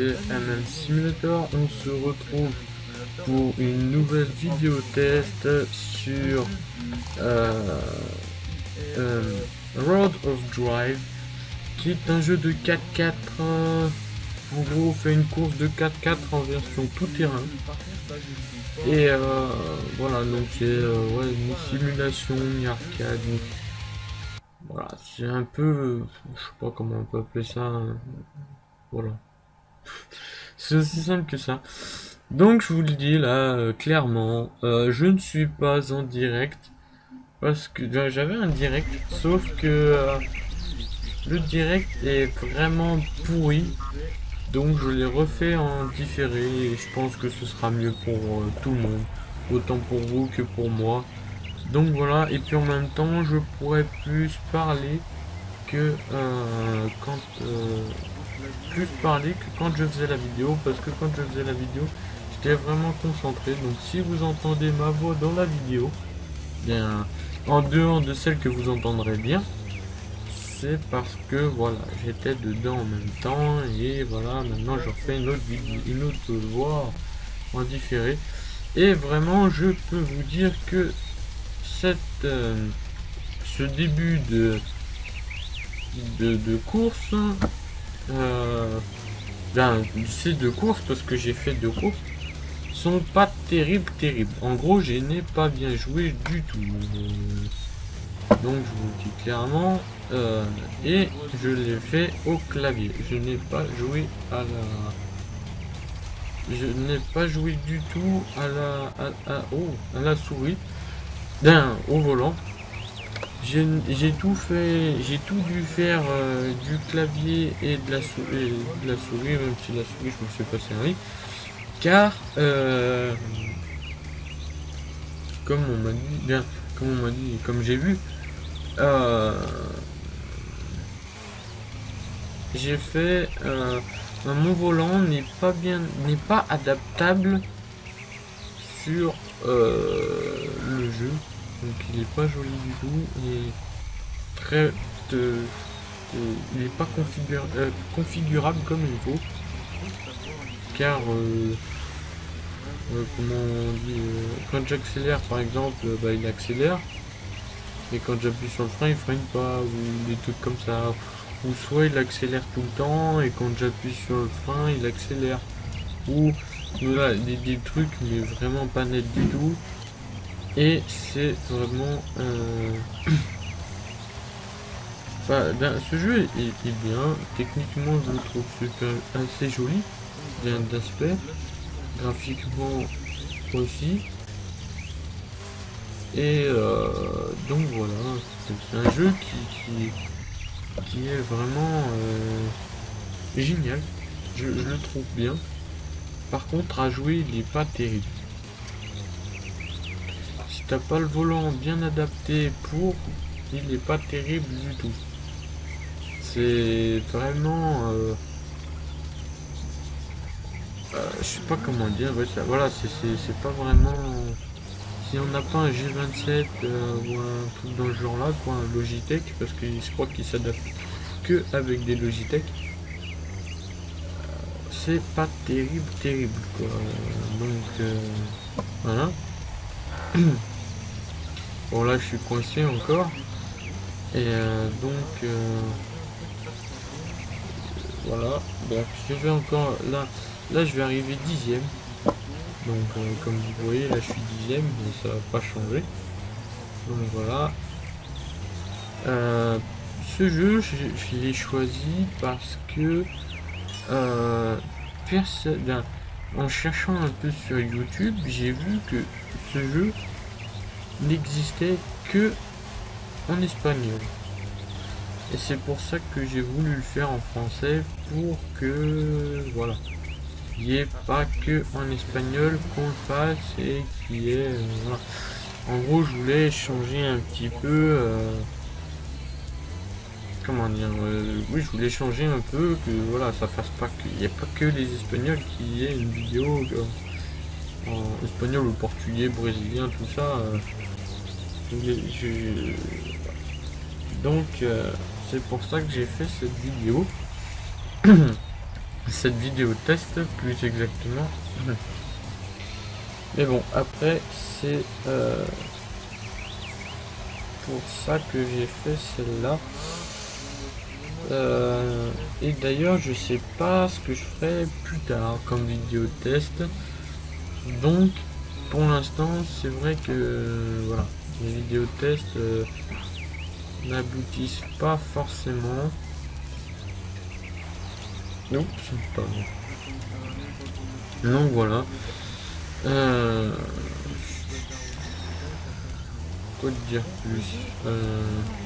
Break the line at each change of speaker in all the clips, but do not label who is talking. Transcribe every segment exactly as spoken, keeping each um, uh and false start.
c'est M M Simulator. On se retrouve pour une nouvelle vidéo test sur euh, euh, Road of Drive, qui est un jeu de quatre quatre. Euh, en gros, on fait une course de quatre quatre en version tout terrain. Et euh, voilà, donc c'est euh, ouais, une simulation, une arcade. Une... Voilà, c'est un peu, je sais pas comment on peut appeler ça. Hein. Voilà. C'est aussi simple que ça. Donc je vous le dis là, euh, clairement, euh, je ne suis pas en direct. Parce que euh, j'avais un direct, sauf que euh, le direct est vraiment pourri. Donc je l'ai refait en différé et je pense que ce sera mieux pour euh, tout le monde. Autant pour vous que pour moi. Donc voilà, et puis en même temps, je pourrais plus parler que euh, quand... Euh, plus parler que quand je faisais la vidéo, parce que quand je faisais la vidéo j'étais vraiment concentré. Donc si vous entendez ma voix dans la vidéo, bien en dehors de celle que vous entendrez bien, c'est parce que voilà, j'étais dedans en même temps. Et voilà, maintenant je refais une autre vidéo, une autre voix en différé. Et vraiment je peux vous dire que cette euh, ce début de de, de course euh, ben, ces deux courses, parce que j'ai fait deux courses, sont pas terribles, terribles. En gros, je n'ai pas bien joué du tout. Donc, je vous le dis clairement. Euh, et je l'ai fait au clavier. Je n'ai pas joué à la... Je n'ai pas joué du tout à la... À, à, oh, à la souris. D'un, au volant. J'ai tout fait, j'ai tout dû faire euh, du clavier et de la souris, de la souris, même si la souris je me suis pas servi, car euh, comme on m'a dit, bien, comme on m'a dit, comme j'ai vu, euh, j'ai fait, euh, mon volant n'est pas bien, n'est pas adaptable sur euh, le jeu, donc il est pas joli du tout, il est très de, il n'est pas configure, euh, configurable comme il faut, car euh, euh, comment on dit, euh, quand j'accélère par exemple, euh, bah, il accélère, et quand j'appuie sur le frein il freine pas, ou des trucs comme ça, ou soit il accélère tout le temps et quand j'appuie sur le frein il accélère, ou voilà, des, des trucs mais vraiment pas net du tout. Et c'est vraiment euh... Bah, ben, ce jeu est, est bien, techniquement je le trouve super, assez joli, bien d'aspect, graphiquement aussi, et euh, donc voilà, c'est un jeu qui, qui, qui est vraiment euh, génial, je, je le trouve bien. Par contre à jouer il n'est pas terrible, si t'as pas le volant bien adapté pour, il n'est pas terrible du tout. C'est vraiment euh, euh, je sais pas comment dire, ouais, ça, voilà, c'est pas vraiment, si on n'a pas un G vingt-sept euh, ou un truc dans le genre là, quoi, un Logitech, parce que je crois qu'il s'adapte que avec des Logitech, c'est pas terrible terrible quoi. Donc euh, voilà. Bon là je suis coincé encore, et euh, donc euh, voilà, donc je vais encore là là je vais arriver dixième, donc euh, comme vous voyez là je suis dixième, mais ça va pas changer. Donc voilà, euh, ce jeu je, je l'ai choisi parce que euh, personne, en cherchant un peu sur YouTube, j'ai vu que ce jeu n'existait que en espagnol. Et c'est pour ça que j'ai voulu le faire en français, pour que voilà, il n'y ait pas que en espagnol qu'on le fasse, et qui est euh, voilà. En gros je voulais changer un petit peu euh, comment dire, euh, oui je voulais changer un peu, que voilà ça fasse pas qu'il n'y ait pas que les espagnols, qui est une vidéo euh, en espagnol ou portugais, brésilien, tout ça. Euh, je, je, donc euh, c'est pour ça que j'ai fait cette vidéo. cette vidéo test plus exactement. Mais bon, après c'est euh, pour ça que j'ai fait celle-là. Euh, et d'ailleurs je sais pas ce que je ferai plus tard comme vidéo test. Donc pour l'instant c'est vrai que voilà, les vidéos test euh, n'aboutissent pas forcément. Non, c'est pas bon. Donc voilà. Euh... Quoi te dire plus euh...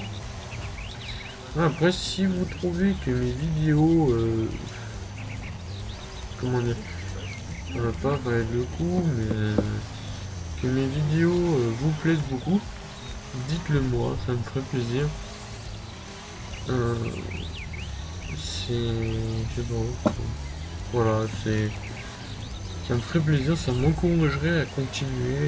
Après, si vous trouvez que mes vidéos, euh... comment dire, ça va pas valait le coup, mais euh, que mes vidéos euh, vous plaisent beaucoup, dites-le moi, ça me ferait plaisir. Euh... C'est, je sais pas, voilà, c'est, ça me ferait plaisir, ça m'encouragerait à continuer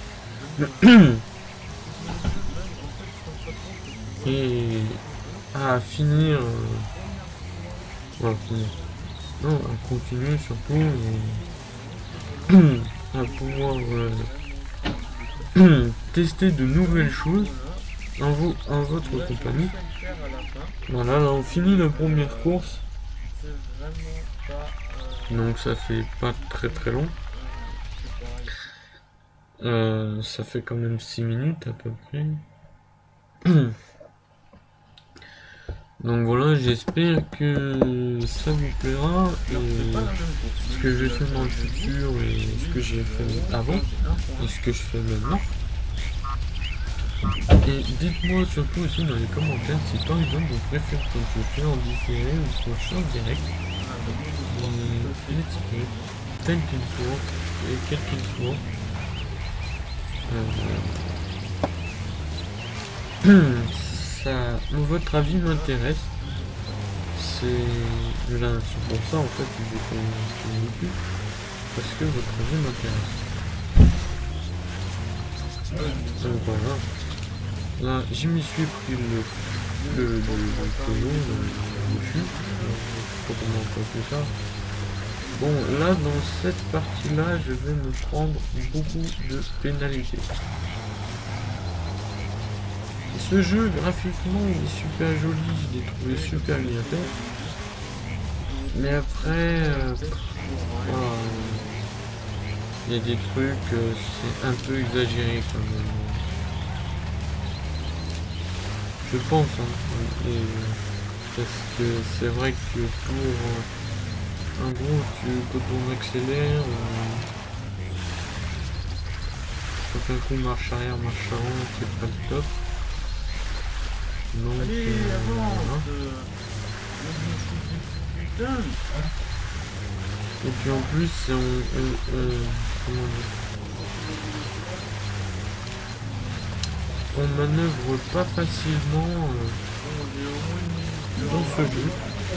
et, et à finir, euh, voilà, finir. Non, à continuer surtout et à pouvoir euh, tester de nouvelles choses en, vo en votre compagnie. Voilà, là on finit la première course. Donc ça fait pas très très long. Euh, ça fait quand même six minutes à peu près. Donc voilà, j'espère que ça vous plaira et ce que j'ai fait dans le futur et ce que j'ai fait avant et ce que je fais maintenant. Et dites-moi surtout aussi dans les commentaires si par exemple vous préférez que je fais en différé ou que je fais en direct. Et let's play, tel qu'il soit et quel qu'il soit. Euh, ça, votre avis m'intéresse. C'est là, c'est pour ça en fait que j'ai fait une YouTube, parce que votre avis m'intéresse. Donc voilà. Là, je m'y suis pris le le le, le tonneau, le, le fût. Je sais pas comment on peut appeler ça. Bon, là, dans cette partie-là, je vais me prendre beaucoup de pénalités. Ce jeu, graphiquement, il est super joli, je l'ai trouvé super bien fait. Mais après, euh, voilà, il y a des trucs, euh, c'est un peu exagéré quand même. Je pense, hein, et, parce que c'est vrai que pour euh, un gros, tu, quand on accélère, euh, quand un coup marche arrière, marche avant, c'est pas le top. Donc,
allez,
euh,
avance,
voilà. Et puis en plus, on, on, on, comment dire, on manœuvre pas facilement euh, dans ce jeu.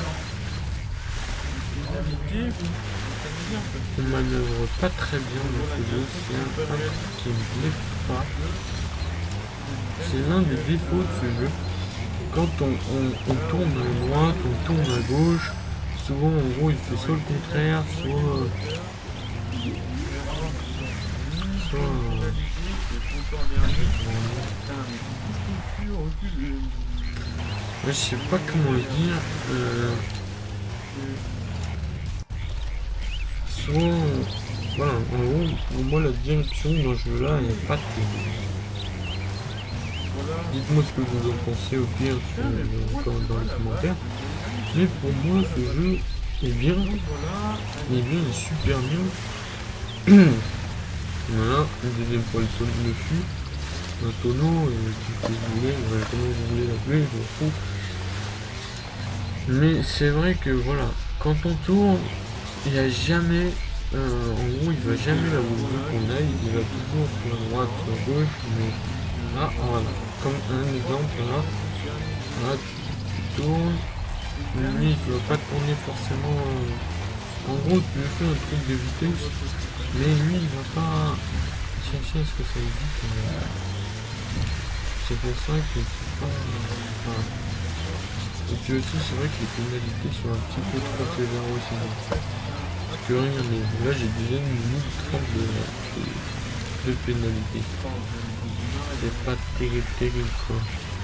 On manœuvre pas très bien dans ce jeu, c'est un truc qui me plaît pas. C'est l'un des défauts de ce jeu. Quand on, on, on tourne à droite, on tourne à gauche, souvent en gros il fait soit le contraire, soit... soit euh, je sais pas comment le dire. Euh, soit... Voilà, en gros, pour moi la direction dans ce jeu là est pas terrible. Dites-moi ce que vous en pensez au pire sur, euh, dans les commentaires. Mais pour moi ce jeu est bien. Il est bien, il est super bien. Voilà, le deuxième pour le, le fût. Un tonneau, et tout ce que vous voulez, voilà, comment vous voulez l'appeler, je m'en fous. Mais c'est vrai que voilà, quand on tourne, il n'y a jamais, euh, en gros il va jamais là où on veut qu'on aille, il va toujours sur la droite, sur la gauche, mais là, voilà, comme un exemple là, là tu, tu tournes, lui il ne va pas tourner forcément, euh, en gros tu lui fais un truc de vitesse, mais lui il va pas chercher à ce que ça évite. Euh, c'est pour ça que c'est pas, euh, voilà. Et puis aussi, c'est vrai que les pénalités sont un petit peu trop sévères aussi. Parce que regardez, là j'ai déjà mille trente de, de, de pénalités. C'est pas terrible, terrible quoi.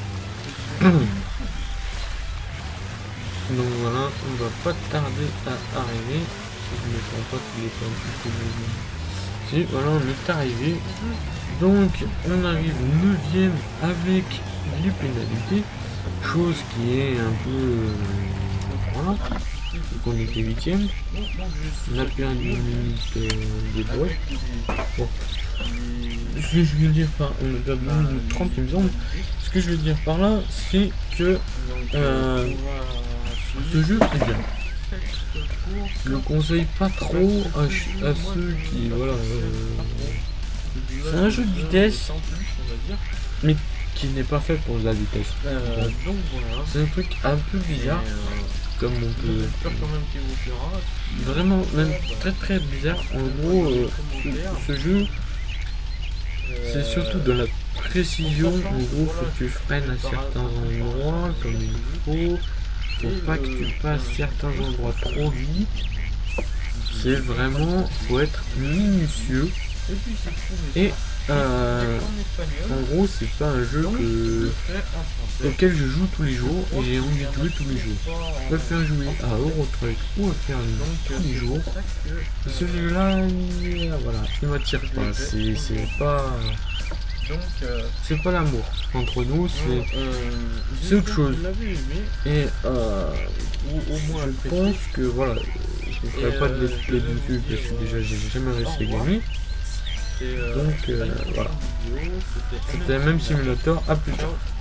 Donc voilà, on va pas tarder à arriver. Si je ne me trompe pas qu'il est pas un petit peu mieux. Si, voilà, on est arrivé. Donc on arrive neuvième avec les pénalités. Chose qui est un peu... Euh, voilà. Donc on était huitième. On a perdu une minute euh, de bruit. Bon. Ce que je veux dire par... On a perdu une minute trente il me semble. Ce que je veux dire par là, c'est que... Euh, ce jeu est bien. Je le conseille pas trop à, à ceux qui... Voilà. Euh, c'est un jeu de vitesse. Mais qui n'est pas fait pour la vitesse. Euh, donc voilà. C'est un truc un peu bizarre, euh, comme on peut. Quand même vraiment, même très très bizarre. En gros, euh, ce, ce jeu, c'est surtout de la précision. En gros, faut que tu freines à certains endroits comme il faut. Faut pas que tu passes certains endroits trop vite. C'est vraiment, faut être minutieux. Et euh, en gros, c'est pas un jeu que, auquel je joue tous les jours et j'ai envie de jouer tous les jours. Je peux faire jouer à Eurotruck ou à faire tous les jours. Et ce jeu-là, il, voilà, il m'attire pas. C'est pas, c'est pas l'amour entre nous, c'est c'est autre chose. Et euh, je pense que voilà, je ne ferai pas de let's play dessus parce que déjà j'ai jamais réussi à gagner. Donc euh, voilà, c'était le même simulateur à plus tard.